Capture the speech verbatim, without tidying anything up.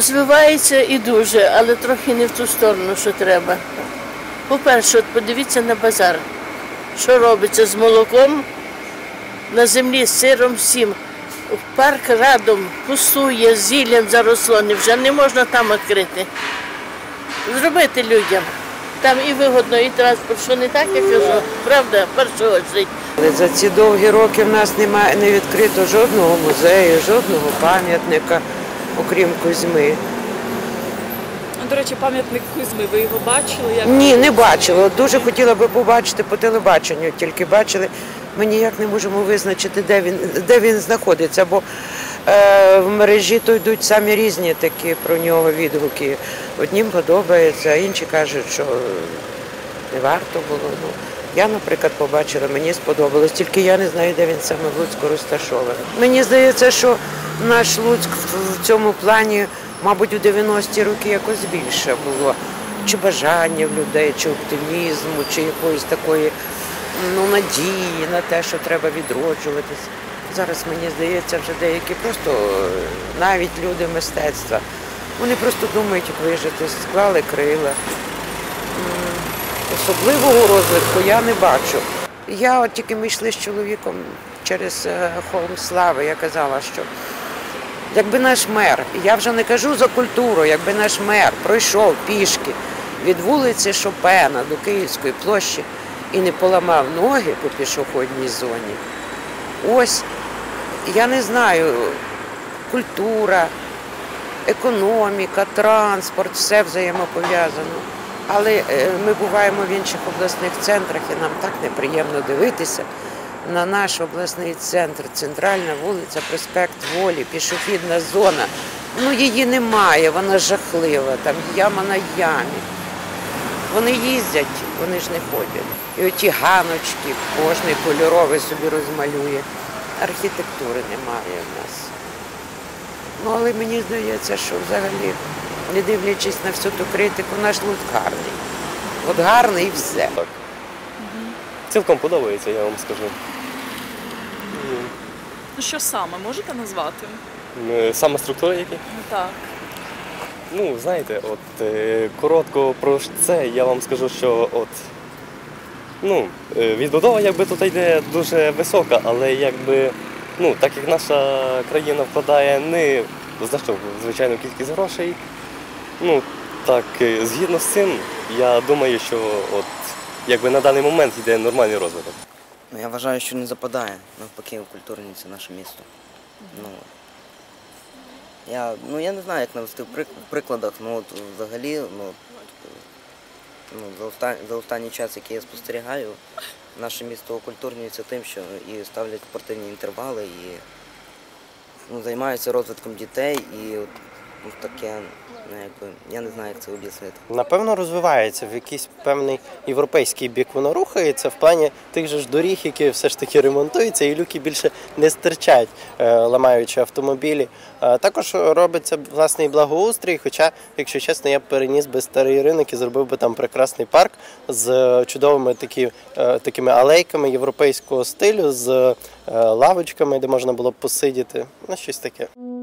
Розвивається і дуже, але трохи не в ту сторону, що треба. По-перше, от подивіться на базар. Що робиться з молоком, на землі, з сиром, всім. Парк радом пустує, зіллям заросло, вже не можна там відкрити. Зробити людям. Там і вигодно, і транспорт, що не так, як кажу, правда, першого очередь. За ці довгі роки в нас немає, не відкрито жодного музею, жодного пам'ятника, окрім Кузьми. До речі, пам'ятник Кузьми, ви його бачили? Як... Ні, не бачила. Дуже хотіла би побачити по телебаченню, тільки бачили. Ми ніяк не можемо визначити, де він, де він знаходиться, бо е, в мережі то йдуть самі різні такі про нього відгуки. Однім подобається, а інші кажуть, що не варто було. Ну, я, наприклад, побачила, мені сподобалось, тільки я не знаю, де він саме в Луцьку розташований. Мені здається, що наш Луцьк в цьому плані, мабуть, у дев'яності роки якось більше було. Чи бажання в людей, чи оптимізму, чи якоїсь такої ну, надії на те, що треба відроджуватись. Зараз, мені здається, вже деякі просто, навіть люди мистецтва, вони просто думають, як вижити, склали крила. Особливого розвитку я не бачу. Я от тільки ми йшли з чоловіком через Холм Слави, я казала, що якби наш мер, я вже не кажу за культуру, якби наш мер пройшов пішки від вулиці Шопена до Київської площі і не поламав ноги по пішохідній зоні. Ось, я не знаю, культура, економіка, транспорт, все взаємопов'язано. Але ми буваємо в інших обласних центрах і нам так неприємно дивитися на наш обласний центр, центральна вулиця, проспект Волі, пішохідна зона. Ну її немає, вона жахлива, там яма на ямі. Вони їздять, вони ж не ходять. І оті ганочки, кожний кольоровий собі розмалює. Архітектури немає в нас. Ну, але мені здається, що взагалі, не дивлячись на всю ту критику, наш Луцьк гарний. От гарний і все. Так. Цілком подобається, я вам скажу. Ну що саме, можете назвати? Саме структури які? Так. Ну, знаєте, от е, коротко про це я вам скажу, що от, ну, відбудова якби тут йде дуже висока, але якби, ну, так як наша країна вкладає не значну, звичайну кількість грошей, ну, так, згідно з цим, я думаю, що от, якби на даний момент йде нормальний розвиток. Ну, я вважаю, що не западає, навпаки, укультурюється наше місто. Ну, я, ну, я не знаю, як навести в прикладах, ну, от, взагалі, ну, ну, за, остан... за останній час, який я спостерігаю, наше місто окультурнюється тим, що і ставлять спортивні інтервали, і ну, займаються розвитком дітей, і от, ну, таке, ну, якби, я не знаю, як це об'яснити. Напевно, розвивається, в якийсь певний європейський бік воно рухається, в плані тих же ж доріг, які все ж таки ремонтуються, і люки більше не стирчать, ламаючи автомобілі. Також робиться власний благоустрій, хоча, якщо чесно, я б переніс би старий ринок і зробив би там прекрасний парк з чудовими такі, такими алейками європейського стилю, з лавочками, де можна було б посидіти, ну щось таке.